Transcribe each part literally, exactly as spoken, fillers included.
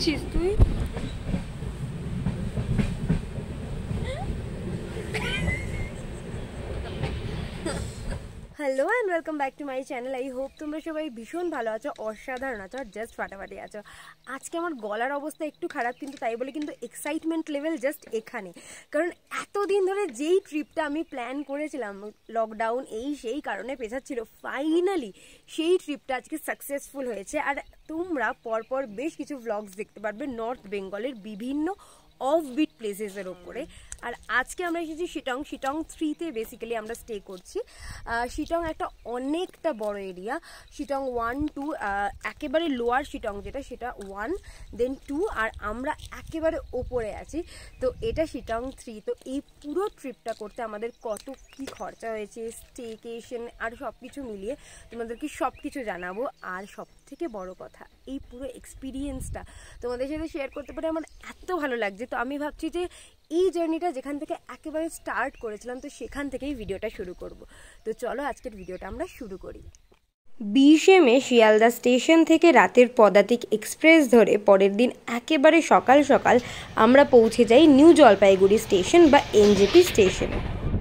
করছিস তুই? Hello and welcome back to my channel. I hope তোমরা সবাই ভীষণ ভালো আছো, অসাধারণ আছো আর জাস্ট ফাটাফাটি আছো। আজকে আমার গলার অবস্থা একটু খারাপ, কিন্তু তাই বলে কিন্তু এক্সাইটমেন্ট লেভেল জাস্ট এখানে। কারণ এতদিন ধরে যেই ট্রিপটা আমি প্ল্যান করেছিলাম, লকডাউন এই সেই কারণে পেছাচ্ছিল, ফাইনালি সেই ট্রিপটা আজকে সাকসেসফুল হয়েছে। আর তোমরা পরপর বেশ কিছু ভ্লগস দেখতে পারবে নর্থ বেঙ্গলের বিভিন্ন অফবিট প্লেসেসের ওপরে। আর আজকে আমরা এসেছি শিটং। শিটং থ্রিতে বেসিক্যালি আমরা স্টে করছি। শিটং একটা অনেকটা বড় এরিয়া। শিটং ওয়ান টু, একেবারে লোয়ার শিটং যেটা সেটা ওয়ান, দেন টু, আর আমরা একেবারে ওপরে আছি। তো এটা শিটং থ্রি। তো এই পুরো ট্রিপটা করতে আমাদের কত কি খরচা হয়েছে, স্টেকেশন আর সব কিছু মিলিয়ে তোমাদেরকে সব কিছু জানাবো। আর সব থেকে বড় কথা, এই পুরো এক্সপিরিয়েন্সটা তোমাদের সাথে শেয়ার করতে পারে আমার এত ভালো লাগছে। তো আমি ভাবছি যে এই জার্নিটা যেখান থেকে একেবারে স্টার্ট করেছিলাম, তো সেখান থেকেই ভিডিওটা শুরু করব। তো চলো আজকের ভিডিওটা আমরা শুরু করি। বিশে মে শিয়ালদা স্টেশন থেকে রাতের পদাতিক এক্সপ্রেস ধরে পরের দিন একেবারে সকাল সকাল আমরা পৌঁছে যাই নিউ জলপাইগুড়ি স্টেশন বা এনজেপি স্টেশনে।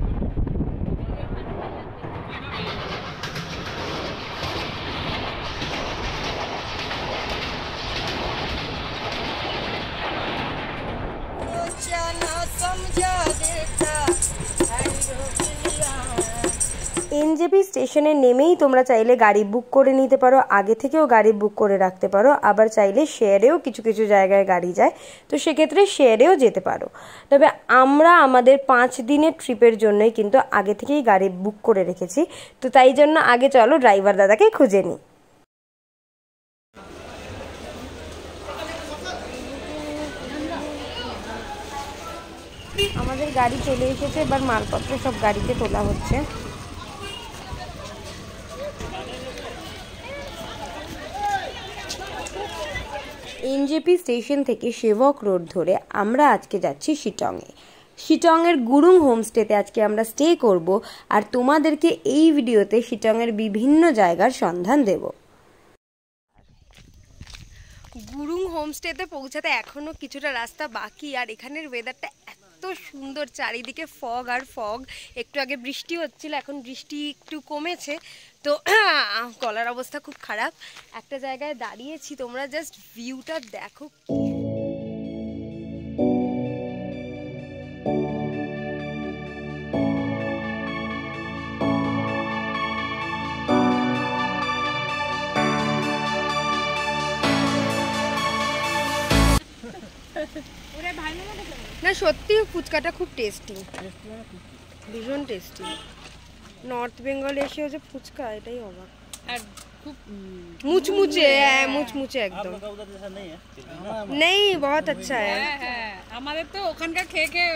এনজেপি স্টেশনে নেমেই তোমরা চাইলে গাড়ি বুক করে নিতে পারো, আগে থেকেও গাড়ি বুক করে রাখতে পারো, আবার চাইলে শেয়ারেও কিছু কিছু জায়গায় গাড়ি যায়, তো সেক্ষেত্রে শেয়ারেও যেতে পারো। তবে আমরা আমাদের পাঁচ দিনের ট্রিপের জন্যই কিন্তু আগে থেকেই গাড়ি বুক করে রেখেছি। তো তাই জন্য আগে চলো ড্রাইভার দাদাকে খুঁজে নিই। আমাদের গাড়ি চলে এসেছে, এবার মালপত্র সব গাড়িতে তোলা হচ্ছে। এনজেপি স্টেশন থেকে সেবক রোড ধরে আমরা আজকে যাচ্ছি শিটংয়ে। শিটংয়ের গুরুং হোমস্টেতে আজকে আমরা স্টে করব, আর তোমাদেরকে এই ভিডিওতে শিটংয়ের বিভিন্ন জায়গার সন্ধান দেব। গুরুং হোমস্টেতে পৌঁছাতে এখনো কিছুটা রাস্তা বাকি, আর এখানের ওয়েদারটা এত সুন্দর, চারিদিকে ফগ আর ফগ। একটু আগে বৃষ্টি হচ্ছিল, এখন বৃষ্টি একটু কমেছে। তো গলার অবস্থা খুব খারাপ। একটা জায়গায় দাঁড়িয়েছি, তোমরা জাস্ট ভিউটা দেখো। না সত্যি ফুচকাটা খুব টেস্টি, ভীষণ টেস্টি। নর্থ বেঙ্গলে এসেও যে ফুচকা, এটাই অবাক। আর খুব মুচমুচে, মুচমুচে একদম নেই, বহুত আচ্ছা হ্যাঁ। হ্যাঁ আমাদের তো ওখানকার খেয়ে খেয়ে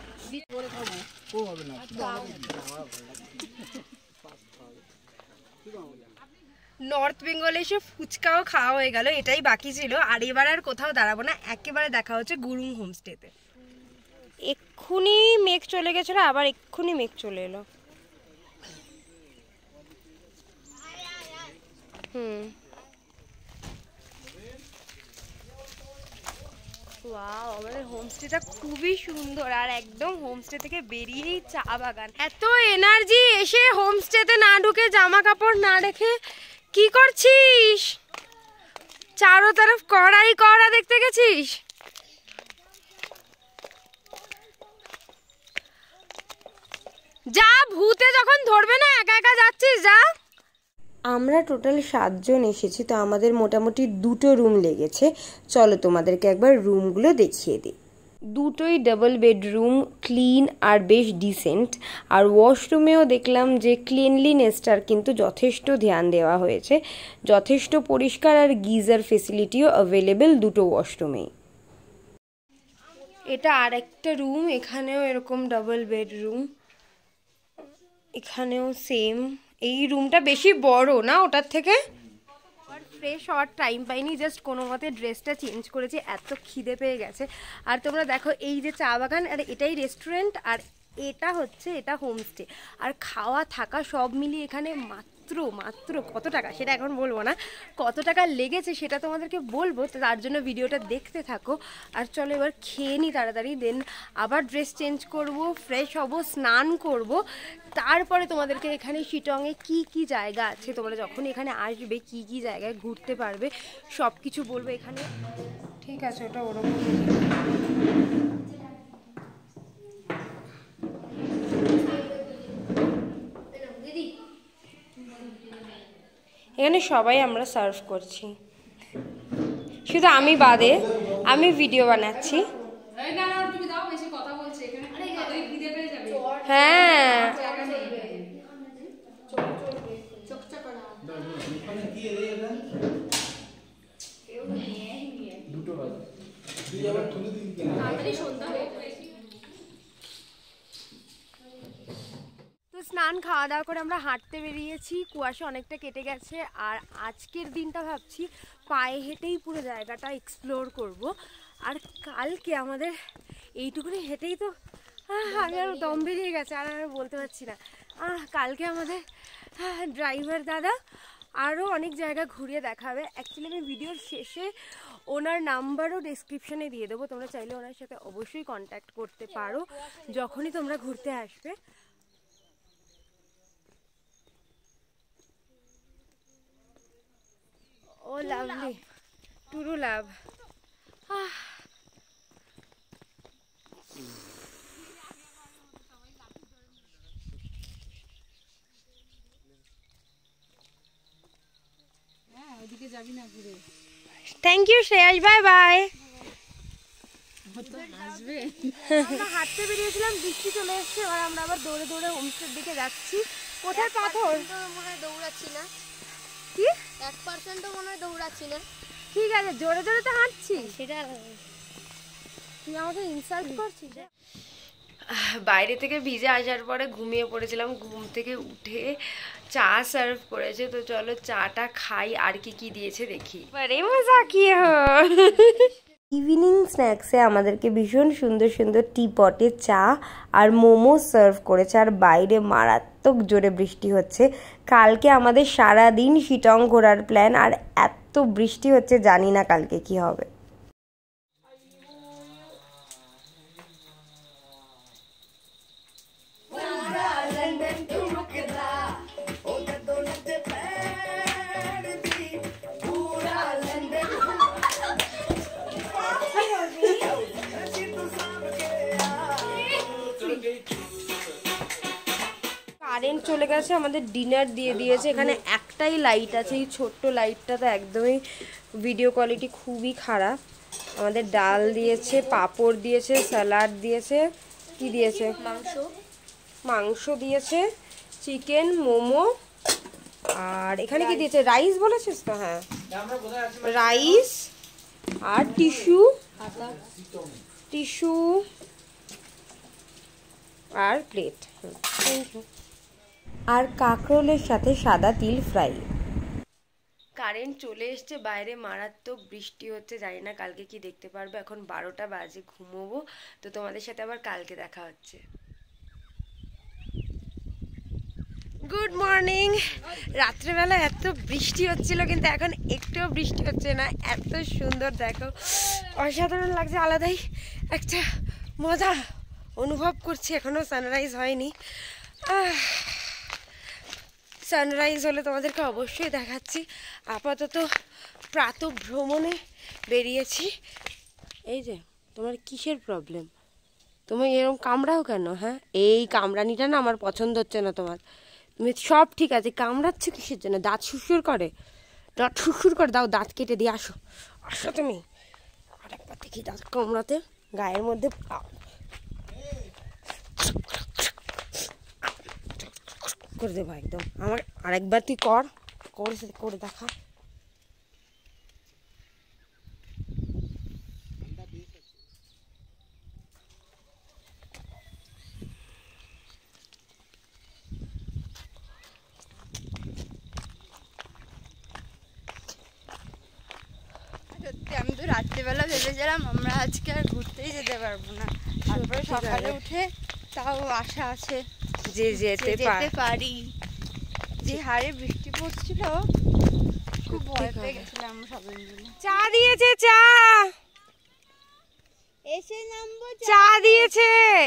নর্থ বেঙ্গলে এসে ফুচকাও খাওয়া হয়ে গেল, এটাই বাকি ছিল। আর এবার আর কোথাও দাঁড়াবো না, একেবারে দেখা হচ্ছে গুরুং হোমস্টেতে। এক্ষুনি মেঘ চলে গেছিল, আবার এক্ষুনি মেঘ চলে এলো। হুম ওয়াও, আমাদের হোমস্টেটা খুবই সুন্দর, আর একদম হোমস্টে থেকে বেরিয়েই চা বাগান। এত এনার্জি, এসে হোমস্টেতে না ঢুকে জামা কাপড় না রেখে কি করছিস? চারো তরফ কড়াই কড়া দেখতে গেছিস? যা, ভূতে যখন ধরবে না একা একা যাচ্ছিস, যা। আমরা টোটাল সাতজন এসেছি, তো আমাদের মোটামুটি দুটো রুম লেগেছে। চলো তোমাদেরকে একবার রুমগুলো দেখিয়ে দিই। দুটোই ডাবল বেডরুম, ক্লিন আর বেশ ডিসেন্ট। আর ওয়াশরুমেও দেখলাম যে ক্লিনলিনেসটার কিন্তু যথেষ্ট ধ্যান দেওয়া হয়েছে, যথেষ্ট পরিষ্কার, আর গিজার ফেসিলিটিও অ্যাভেলেবেল দুটো ওয়াশরুমেই। এটা আর একটা রুম, এখানেও এরকম ডাবল বেডরুম, এখানেও সেম। এই রুমটা বেশি বড় না ওটার থেকে। ফ্রেশ হওয়ার টাইম পাইনি, জাস্ট কোনো মতে ড্রেসটা চেঞ্জ করেছি, এত খিদে পেয়ে গেছে। আর তোমরা দেখো এই যে চা বাগান, আর এটাই রেস্টুরেন্ট, আর এটা হচ্ছে এটা হোমস্টে। আর খাওয়া থাকা সব মিলিয়ে এখানে মাত্র মাত্র মাত্র কত টাকা সেটা এখন বলবো না, কত টাকা লেগেছে সেটা তোমাদেরকে বলবো। তো তার জন্য ভিডিওটা দেখতে থাকো। আর চলো এবার খেয়ে নিই তাড়াতাড়ি, দেন আবার ড্রেস চেঞ্জ করব, ফ্রেশ হব, স্নান করব, তারপরে তোমাদেরকে এখানে শিটংয়ে কি কি জায়গা আছে, তোমরা যখন এখানে আসবে কি কি জায়গায় ঘুরতে পারবে সব কিছু বলবো এখানে। ঠিক আছে, ওটা ওরকম। এখানে সবাই আমরা সার্ভ করছি, শুধু আমি বাদে, আমি ভিডিও বানাচ্ছি। হ্যাঁ তো স্নান খাওয়া দাওয়া করে আমরা হাঁটতে বেরিয়েছি, কুয়াশা অনেকটা কেটে গেছে। আর আজকের দিনটা ভাবছি পায়ে হেঁটেই পুরো জায়গাটা এক্সপ্লোর করব। আর কালকে আমাদের এইটুকুনি হেঁটেই তো আমি আর দম বেরিয়ে গেছে, আর আর বলতে পারছি না। কালকে আমাদের ড্রাইভার দাদা আরও অনেক জায়গা ঘুরিয়ে দেখাবে। অ্যাকচুয়ালি আমি ভিডিওর শেষে ওনার নাম্বারও ডেসক্রিপশানে দিয়ে দেবো, তোমরা চাইলে ওনার সাথে অবশ্যই কন্ট্যাক্ট করতে পারো যখনই তোমরা ঘুরতে আসবে। Oh lovely, true love. Thank you Shreyas, bye bye. আমরা হাঁটতে বেরিয়েছিলাম, বৃষ্টি চলে এসছে, এবার আমরা আবার দৌড়ে দৌড়ে হোমস্টের দিকে যাচ্ছি। কোথায় পাথর মনে হয় দৌড়াচ্ছি না, কি এক পার্সেন্টও মনে হয় দৌড়াচ্ছি না। ঠিক আছে, জোরে জোরে তো হাঁটছি, সেটা তুই আমাকে ইনসাল্ট করছিস। বাইরে থেকে ভিজে আসার পরে ঘুমিয়ে পড়েছিলাম, ঘুম থেকে উঠে চা সার্ভ করেছে। তো চলো চাটা খাই, আর কি কি দিয়েছে দেখি। আরে মজা কি ইভিনিং স্ন্যাক্সে আমাদেরকে ভীষণ সুন্দর সুন্দর টি পটে চা আর মোমো সার্ভ করেছে। আর বাইরে মারাত্মক জোরে বৃষ্টি হচ্ছে। কালকে আমাদের সারা দিন শিটং ঘোরার প্ল্যান, আর এত বৃষ্টি হচ্ছে জানি না কালকে কি হবে। কারেন্ট চলে গেছে, আমাদের ডিনার দিয়ে দিয়েছে। এখানে একটাই লাইট আছে, এই ছোট্ট লাইটটা তো একদমই ভিডিও কোয়ালিটি খুবই খারাপ। আমাদের ডাল দিয়েছে, পাঁপড় দিয়েছে, স্যালাড দিয়েছে, কি দিয়েছে, মাংস মাংস দিয়েছে, চিকেন, মোমো, আর এখানে কি দিয়েছে, রাইস বলেছিস তো? হ্যাঁ, রাইস আর টিস্যু টিস্যু আর প্লেট। Thank you. আর কাঁকরোলের সাথে সাদা তিল ফ্রাই। কারেন্ট চলে এসছে, বাইরে মারাত্মক বৃষ্টি হচ্ছে, জানি না কালকে কি দেখতে পারবো। এখন বারোটা বাজে, ঘুমোবো। তো তোমাদের সাথে আবার কালকে দেখা হচ্ছে। Good morning. রাত্রেবেলা এত বৃষ্টি হচ্ছিল, কিন্তু এখন একটুও বৃষ্টি হচ্ছে না। এত সুন্দর, দেখো অসাধারণ লাগছে, আলাদাই একটা মজা অনুভব করছি। এখনো সানরাইজ হয়নি, সানরাইজ হলে তোমাদেরকে অবশ্যই দেখাচ্ছি। আপাতত প্রাত ভ্রমণে বেরিয়েছি। এই যে তোমার কিসের প্রবলেম, তুমি এরকম কামড়াও কেন? হ্যাঁ, এই কামড়ানিটা না আমার পছন্দ হচ্ছে না তোমার। তুমি সব ঠিক আছে, কামড়াচ্ছ কিসের জন্য? দাঁত শুশুর করে, দাঁত শুশুর করে, দাও দাঁত কেটে দিয়ে আসো। আসো তুমি আরেকবার দেখি দাঁত কামড়াতে, গায়ের মধ্যে করে দেবো একদম। আমার আরেকবার তুই কর, করে করে দেখা। সত্যি আমি তো রাত্রিবেলা ভেবেছিলাম আমরা আজকে আর ঘুরতেই যেতে পারবো না, তারপরে সকালে উঠে তাও আশা আছে যে যেতে যেতে পারি। যে হারে বৃষ্টি পড়ছিল খুব ভয় পেয়ে গেছিলাম সবাই মিলে। চা দিয়েছে, চা এসে নামবো, চা দিয়েছে।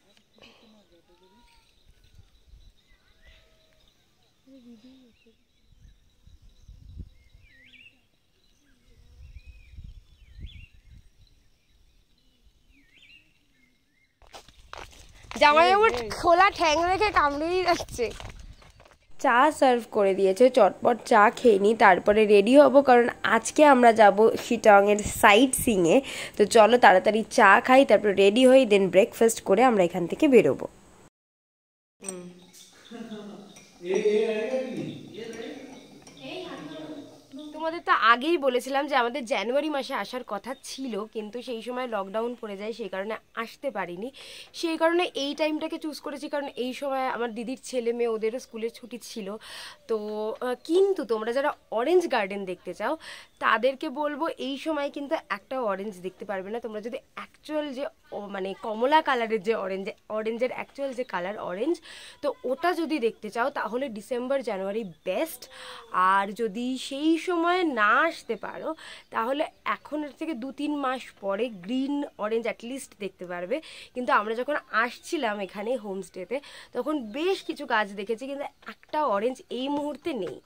জামা জামা খোলা ঠ্যাং রেখে কামড়েই যাচ্ছে। চা সার্ভ করে দিয়েছে, চটপট চা খেয়ে নিই, তারপরে রেডি হব, কারণ আজকে আমরা যাব শিটংয়ের সাইট সিইংয়ে। তো চলো তাড়াতাড়ি চা খাই, তারপর রেডি হই, দেন ব্রেকফাস্ট করে আমরা এখান থেকে বেরোবো। তোমাদের তো আগেই বলেছিলাম যে আমাদের জানুয়ারি মাসে আসার কথা ছিল, কিন্তু সেই সময় লকডাউন পড়ে যায়, সেই কারণে আসতে পারিনি। সেই কারণে এই টাইমটাকে চুজ করেছি, কারণ এই সময় আমার দিদির ছেলে মেয়ে ওদেরও স্কুলের ছুটি ছিল। তো কিন্তু তোমরা যারা অরেঞ্জ গার্ডেন দেখতে চাও তাদেরকে বলবো এই সময় কিন্তু একটা অরেঞ্জ দেখতে পারবে না। তোমরা যদি অ্যাকচুয়াল যে মানে কমলা কালারের যে অরেঞ্জ, অরেঞ্জের অ্যাকচুয়াল যে কালার অরেঞ্জ, তো ওটা যদি দেখতে চাও তাহলে ডিসেম্বর জানুয়ারি বেস্ট। আর যদি সেই সময় না আসতে পারো তাহলে এখনের থেকে দু তিন মাস পরে গ্রিন অরেঞ্জ অ্যাটলিস্ট দেখতে পারবে। কিন্তু আমরা যখন আসছিলাম এখানে হোমস্টেতে তখন বেশ কিছু গাছ দেখেছি, কিন্তু একটা অরেঞ্জ এই মুহূর্তে নেই।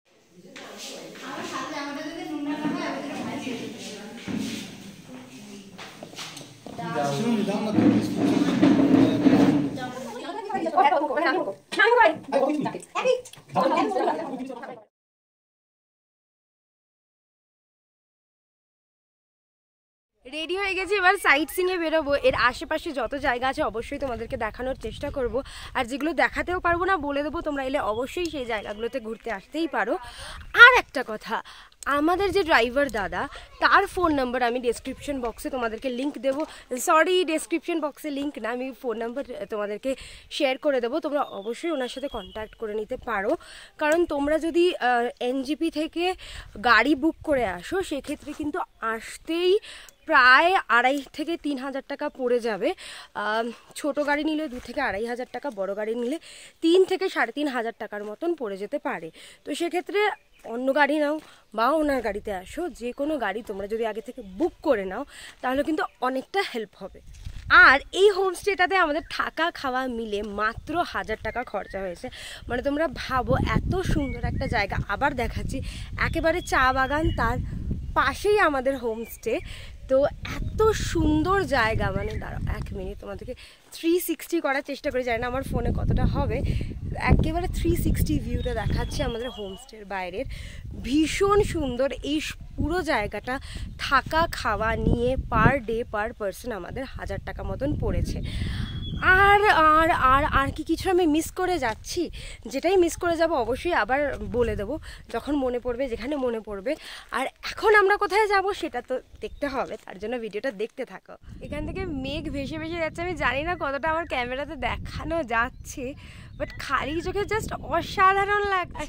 রেডি হয়ে গেছি, এবার সাইট সিইংয়ে বেরোবো। এর আশেপাশে যত জায়গা আছে অবশ্যই তোমাদেরকে দেখানোর চেষ্টা করব, আর যেগুলো দেখাতেও পারবো না বলে দেবো, তোমরা এলে অবশ্যই সেই জায়গাগুলোতে ঘুরতে আসতেই পারো। আর একটা কথা, আমাদের যে ড্রাইভার দাদা তার ফোন নাম্বার আমি ডেসক্রিপশন বক্সে তোমাদেরকে লিঙ্ক দেবো, সরি ডেসক্রিপশন বক্সে লিঙ্ক না, আমি ফোন নাম্বার তোমাদেরকে শেয়ার করে দেবো। তোমরা অবশ্যই ওনার সাথে কন্ট্যাক্ট করে নিতে পারো, কারণ তোমরা যদি এনজিপি থেকে গাড়ি বুক করে আসো সেক্ষেত্রে কিন্তু আসতেই প্রায় আড়াই থেকে তিন হাজার টাকা পড়ে যাবে। ছোট গাড়ি নিলে দু থেকে আড়াই হাজার টাকা, বড় গাড়ি নিলে তিন থেকে সাড়ে তিন হাজার টাকার মতন পড়ে যেতে পারে। তো সেক্ষেত্রে অন্য গাড়ি নাও বা ওনার গাড়িতে আসো, যে কোনো গাড়ি তোমরা যদি আগে থেকে বুক করে নাও তাহলে কিন্তু অনেকটা হেল্প হবে। আর এই হোমস্টেটাতে আমাদের থাকা খাওয়া মিলে মাত্র হাজার টাকা খরচা হয়েছে। মানে তোমরা ভাবো এত সুন্দর একটা জায়গা, আবার দেখাচ্ছি একেবারে চা বাগান, তার পাশেই আমাদের হোমস্টে। তো এত সুন্দর জায়গা, মানে দাঁড়াও এক মিনিট তোমাদেরকে থ্রি সিক্সটি করার চেষ্টা করি, জানি না আমার ফোনে কতটা হবে। একেবারে থ্রি সিক্সটি ভিউটা দেখাচ্ছে আমাদের হোমস্টের বাইরের, ভীষণ সুন্দর। এই পুরো জায়গাটা থাকা খাওয়া নিয়ে পার ডে পার পারসন আমাদের হাজার টাকা মতন পড়েছে। আর আর আর আর কি কিছু আমি মিস করে যাচ্ছি? যেটাই মিস করে যাব অবশ্যই আবার বলে দেবো যখন মনে পড়বে, যেখানে মনে পড়বে। আর এখন আমরা কোথায় যাব সেটা তো দেখতে হবে, তার জন্য ভিডিওটা দেখতে থাকো। এখান থেকে মেঘ ভেসে ভেসে যাচ্ছে, আমি জানি না কতটা আমার ক্যামেরাতে দেখানো যাচ্ছে, বাট খালি চোখে জাস্ট অসাধারণ লাগছে।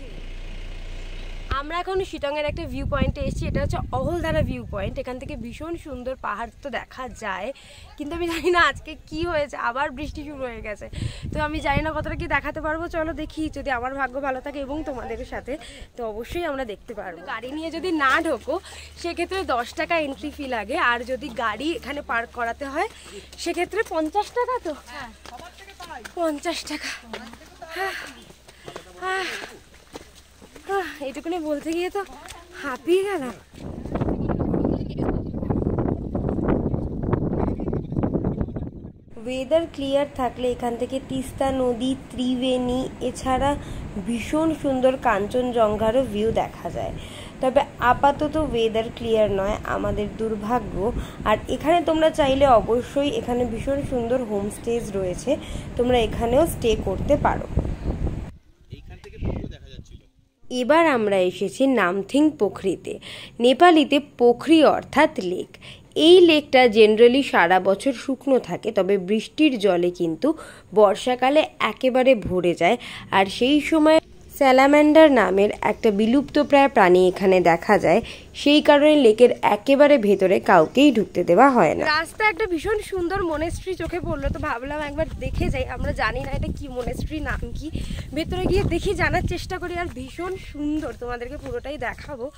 আমরা এখন শিটংয়ের একটা ভিউ পয়েন্টে এসেছি, এটা হচ্ছে অহলধারা ভিউ পয়েন্ট। এখান থেকে ভীষণ সুন্দর পাহাড় তো দেখা যায়, কিন্তু আমি জানি না আজকে কি হয়েছে, আবার বৃষ্টি শুরু হয়ে গেছে। তো আমি জানি না কতটা কি দেখাতে পারবো, চলো দেখি, যদি আমার ভাগ্য ভালো থাকে এবং তোমাদের সাথে, তো অবশ্যই আমরা দেখতে পারবো। গাড়ি নিয়ে যদি না ঢোকো সেক্ষেত্রে দশ টাকা এন্ট্রি ফি লাগে, আর যদি গাড়ি এখানে পার্ক করাতে হয় সেক্ষেত্রে পঞ্চাশ টাকা। তো পঞ্চাশ টাকা, হ্যাঁ হ্যাঁ, এইটুকুনি বলতে গিয়ে তো হাঁপিয়ে গেলাম। ওয়েদার ক্লিয়ার থাকলে এখান থেকে তিস্তা নদী, ত্রিবেণী, এছাড়া ভীষণ সুন্দর কাঞ্চনজঙ্ঘারও ভিউ দেখা যায়। তবে আপাতত ওয়েদার ক্লিয়ার নয়, আমাদের দুর্ভাগ্য। আর এখানে তোমরা চাইলে অবশ্যই এখানে ভীষণ সুন্দর হোমস্টেজ রয়েছে, তোমরা এখানেও স্টে করতে পারো। এবার আমরা এসেছি নামথিং পোখরিতে। নেপালিতে পোখরি অর্থাৎ লেক। এই লেকটা জেনারেলি সারা বছর শুকনো থাকে, তবে বৃষ্টির জলে কিন্তু বর্ষাকালে একেবারে ভরে যায়। আর সেই সময় স্যালামান্ডার নামের একটা বিলুপ্তপ্রায় প্রাণী এখানে দেখা যায়, সেই কারণে লেকের একেবারে ভেতরে কাউকেই ঢুকতে দেওয়া হয় না। রাস্তা একটা ভীষণ সুন্দর মনেস্ট্রি চোখে পড়লো, তো ভাবলাম একবার দেখে যাই। আমরা জানি না এটা কি মনেস্ট্রি, নাম কি, ভেতরে গিয়ে দেখি, জানার চেষ্টা করি। আর ভীষণ সুন্দর, তোমাদেরকে পুরোটাই দেখাবো।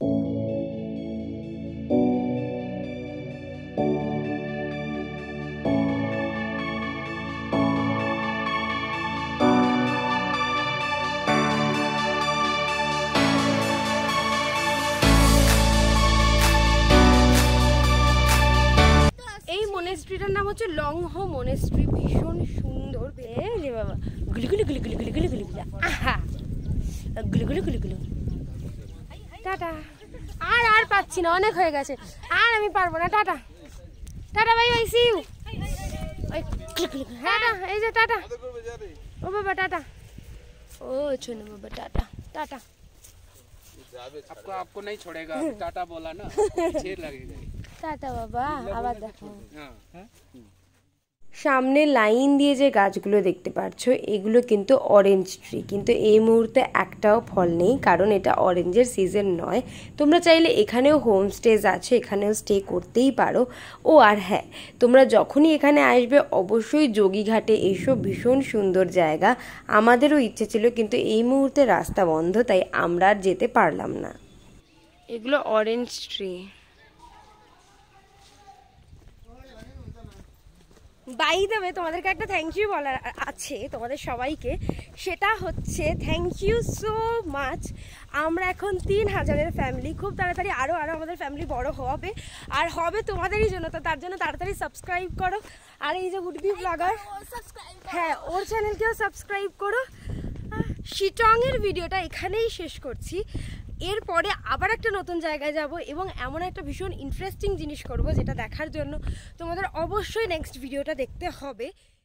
মনেস্ট্রিটার নাম হচ্ছে লং হো মনেস্ট্রি, ভীষণ সুন্দর। রে বাবা, গুলি গুলি গুলি গুলি গুলি গুলি গুলি গুলি, আহা গুলি গুলি গুলি গুলি। টাটা। আর আর পাচ্ছি না, অনেক হয়ে গেছে, আর আমি পারবো না। Tata tata, bye bye, see you. Tata, এই যে টাটা। ও বাবা টাটা। ও শোনো বাবা, টাটা টাটা। आपको आपको नहीं छोड़ेगा, टाटा बोला ना, छेड़ लगेगा। টাটা বাবা, আবার দেখো। সামনে লাইন দিয়ে যে গাছগুলো দেখতে পাচ্ছ, এগুলো কিন্তু অরেঞ্জ ট্রি, কিন্তু এই মুহূর্তে একটাও ফল নেই, কারণ এটা অরেঞ্জের সিজন নয়। তোমরা চাইলে এখানেও হোমস্টেজ আছে, এখানেও স্টে করতেই পারো। ও আর হ্যাঁ, তোমরা যখনই এখানে আসবে অবশ্যই যোগীঘাটে এসো, ভীষণ সুন্দর জায়গা। আমাদেরও ইচ্ছে ছিল, কিন্তু এই মুহূর্তে রাস্তা বন্ধ, তাই আমরা আর যেতে পারলাম না। এগুলো orange tree. By the way, তোমাদেরকে একটা থ্যাংক ইউ বলার আছে তোমাদের সবাইকে, সেটা হচ্ছে থ্যাংক ইউ সো মাচ। আমরা এখন তিন হাজারের ফ্যামিলি, খুব তাড়াতাড়ি আরও আরও আমাদের ফ্যামিলি বড় হবে, আর হবে তোমাদেরই জন্য। তো তার জন্য তাড়াতাড়ি সাবস্ক্রাইব করো। আর এই যে উডবি ব্লগার, হ্যাঁ ওর চ্যানেলকেও সাবস্ক্রাইব করো। শিটংয়ের ভিডিওটা এখানেই শেষ করছি। এরপরে আবার একটা নতুন জায়গায় যাব এবং এমন একটা ভীষণ ইন্টারেস্টিং জিনিস করব, যেটা দেখার জন্য তোমাদের অবশ্যই নেক্সট ভিডিওটা দেখতে হবে।